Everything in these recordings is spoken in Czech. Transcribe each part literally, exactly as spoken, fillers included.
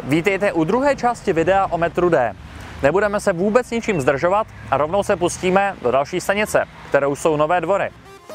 Vítejte u druhé části videa o metru D. Nebudeme se vůbec ničím zdržovat a rovnou se pustíme do další stanice, kterou jsou Nové Dvory.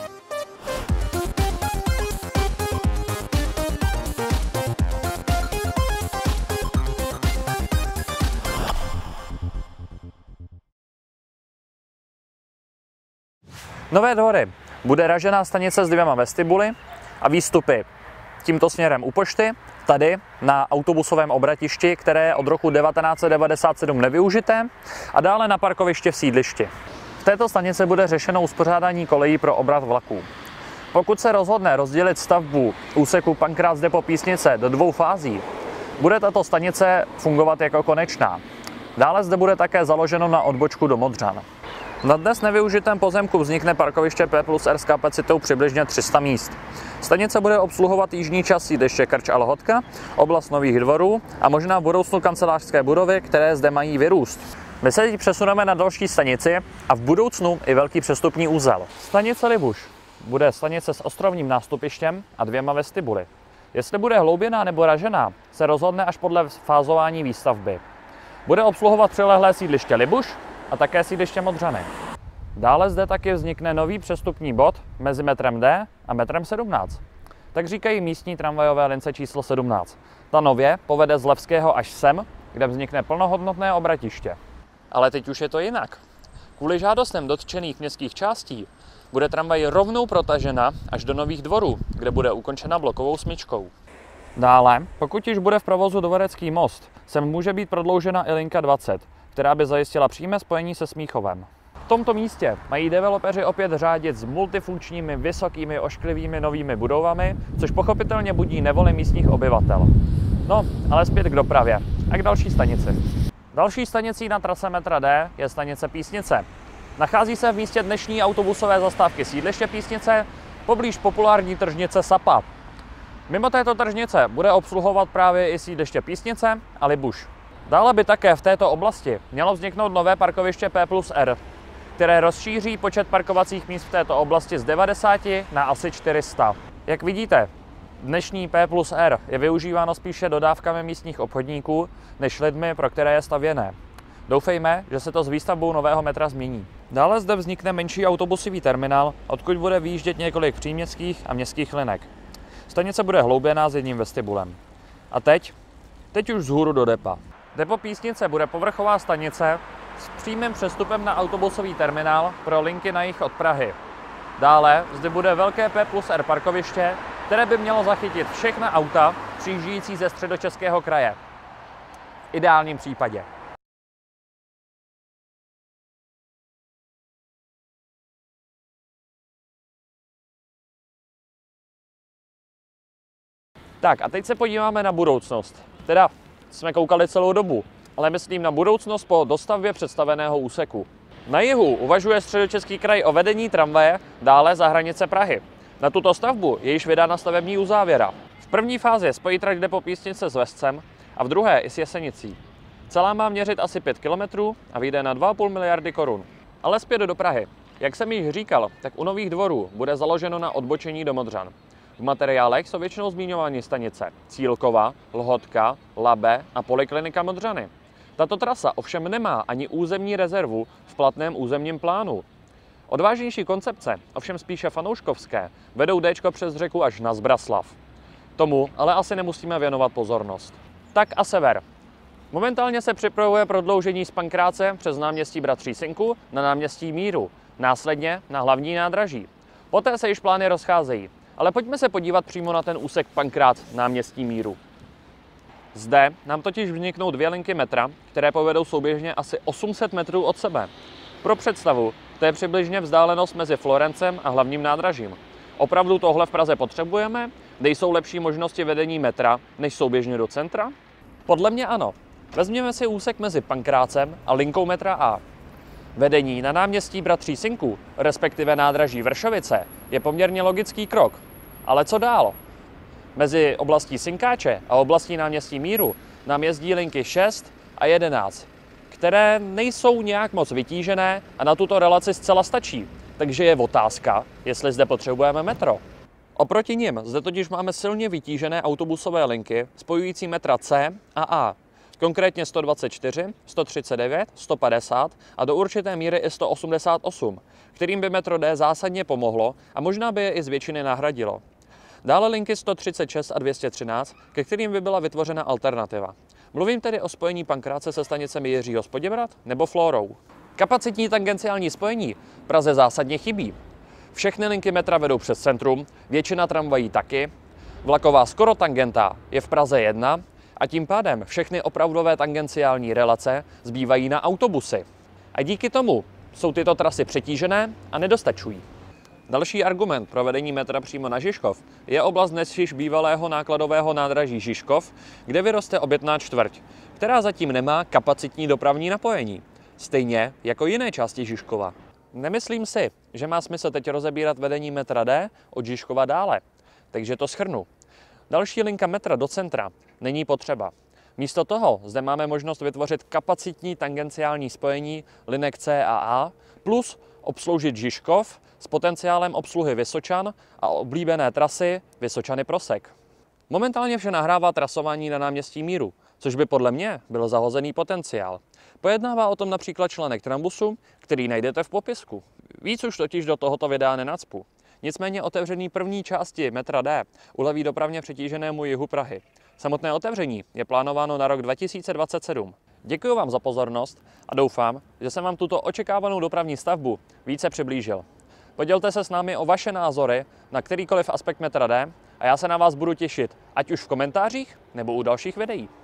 Nové Dvory bude ražená stanice s dvěma vestibuly a výstupy tímto směrem u pošty, tady na autobusovém obratišti, které je od roku devatenáct set devadesát sedm nevyužité, a dále na parkoviště v sídlišti. V této stanici bude řešeno uspořádání kolejí pro obrat vlaků. Pokud se rozhodne rozdělit stavbu úseku Pankrác Depo Písnice do dvou fází, bude tato stanice fungovat jako konečná. Dále zde bude také založeno na odbočku do Modřan. Na dnes nevyužitém pozemku vznikne parkoviště P plus R s kapacitou přibližně tři sta míst. Stanice bude obsluhovat jižní část sídliště Krč a Lhotka, oblast Nových Dvorů a možná v budoucnu kancelářské budovy, které zde mají vyrůst. My se teď přesuneme na další stanici a v budoucnu i velký přestupní úzel. Stanice Libuš bude stanice s ostrovním nástupištěm a dvěma vestibuly. Jestli bude hlouběná nebo ražená, se rozhodne až podle fázování výstavby. Bude obsluhovat přilehlé sídliště Libuš a také sídliště Modřany. Dále zde taky vznikne nový přestupní bod mezi metrem D a metrem sedmnáct. Tak říkají místní tramvajové lince číslo sedmnáct. Ta nově povede z Levského až sem, kde vznikne plnohodnotné obratiště. Ale teď už je to jinak. Kvůli žádostem dotčených městských částí bude tramvaj rovnou protažena až do Nových Dvorů, kde bude ukončena blokovou smyčkou. Dále, pokud již bude v provozu Dvorecký most, sem může být prodloužena i linka dvacet, která by zajistila přímé spojení se Smíchovem. V tomto místě mají developeři opět řádit s multifunkčními, vysokými, ošklivými novými budovami, což pochopitelně budí nevoli místních obyvatel. No, ale zpět k dopravě a k další stanici. Další stanicí na trase metra D je stanice Písnice. Nachází se v místě dnešní autobusové zastávky sídliště Písnice, poblíž populární tržnice Sapa. Mimo této tržnice bude obsluhovat právě i sídliště Písnice a Libuš. Dále by také v této oblasti mělo vzniknout nové parkoviště P plus R, které rozšíří počet parkovacích míst v této oblasti z devadesáti na asi čtyři sta. Jak vidíte, dnešní P plus R je využíváno spíše dodávkami místních obchodníků než lidmi, pro které je stavěné. Doufejme, že se to s výstavbou nového metra změní. Dále zde vznikne menší autobusový terminál, odkud bude vyjíždět několik příměstských a městských linek. Stanice bude hlouběná s jedním vestibulem. A teď? Teď už vzhůru do depa. Depo Písnice bude povrchová stanice s přímým přestupem na autobusový terminál pro linky na jih od Prahy. Dále zde bude velké P plus R parkoviště, které by mělo zachytit všechna auta přijíždějící ze Středočeského kraje. V ideálním případě. Tak a teď se podíváme na budoucnost. Teda jsme koukali celou dobu, ale myslím na budoucnost po dostavbě představeného úseku. Na jihu uvažuje Středočeský kraj o vedení tramvaje dále za hranice Prahy. Na tuto stavbu je již vydána stavební uzávěra. V první fázi spojí trať Depo Písnice s Vescem a v druhé i s Jesenicí. Celá má měřit asi pět kilometrů a vyjde na dva a půl miliardy korun. Ale zpět do Prahy. Jak jsem již říkal, tak u Nových Dvorů bude založeno na odbočení do Modřan. V materiálech jsou většinou zmiňovány stanice Cílkova, Lhotka, Labe a Poliklinika Modřany. Tato trasa ovšem nemá ani územní rezervu v platném územním plánu. Odvážnější koncepce, ovšem spíše fanouškovské, vedou Déčko přes řeku až na Zbraslav. Tomu ale asi nemusíme věnovat pozornost. Tak a sever. Momentálně se připravuje prodloužení z Pankráce přes náměstí Bratří Synku na náměstí Míru, následně na hlavní nádraží. Poté se již plány rozcházejí. Ale pojďme se podívat přímo na ten úsek Pankrác náměstí Míru. Zde nám totiž vzniknou dvě linky metra, které povedou souběžně asi osm set metrů od sebe. Pro představu, to je přibližně vzdálenost mezi Florencem a hlavním nádražím. Opravdu tohle v Praze potřebujeme? Kde jsou lepší možnosti vedení metra, než souběžně do centra? Podle mě ano. Vezměme si úsek mezi Pankrácem a linkou metra A. Vedení na náměstí Bratří Synků, respektive nádraží Vršovice, je poměrně logický krok. Ale co dál? Mezi oblastí Synkáče a oblastí náměstí Míru nám jezdí linky šest a jedenáct, které nejsou nějak moc vytížené a na tuto relaci zcela stačí. Takže je otázka, jestli zde potřebujeme metro. Oproti nim zde totiž máme silně vytížené autobusové linky spojující metra C a A. konkrétně sto dvacet čtyři, sto třicet devět, sto padesát a do určité míry i sto osmdesát osm, kterým by metro D zásadně pomohlo a možná by je i z většiny nahradilo. Dále linky sto třicet šest a dvě stě třináct, ke kterým by byla vytvořena alternativa. Mluvím tedy o spojení Pankráce se stanicemi Jiřího z Poděbrad nebo Flórou. Kapacitní tangenciální spojení Praze zásadně chybí. Všechny linky metra vedou přes centrum, většina tramvají taky, vlaková skoro tangenta je v Praze jedna a tím pádem všechny opravdové tangenciální relace zbývají na autobusy. A díky tomu jsou tyto trasy přetížené a nedostačují. Další argument pro vedení metra přímo na Žižkov je oblast dnes již bývalého nákladového nádraží Žižkov, kde vyroste obytná čtvrť, která zatím nemá kapacitní dopravní napojení, stejně jako jiné části Žižkova. Nemyslím si, že má smysl teď rozebírat vedení metra D od Žižkova dále, takže to shrnu. Další linka metra do centra není potřeba. Místo toho zde máme možnost vytvořit kapacitní tangenciální spojení linek C a A plus obsloužit Žižkov s potenciálem obsluhy Vysočan a oblíbené trasy Vysočany-Prosek. Momentálně vše nahrává trasování na náměstí Míru, což by podle mě byl zahozený potenciál. Pojednává o tom například článek Trambusu, který najdete v popisku. Víc už totiž do tohoto videa nenacpu. Nicméně otevření první části metra D uleví dopravně přetíženému jihu Prahy. Samotné otevření je plánováno na rok dva tisíce dvacet sedm. Děkuji vám za pozornost a doufám, že jsem vám tuto očekávanou dopravní stavbu více přiblížil. Podělte se s námi o vaše názory na kterýkoliv aspekt metra D a já se na vás budu těšit, ať už v komentářích nebo u dalších videí.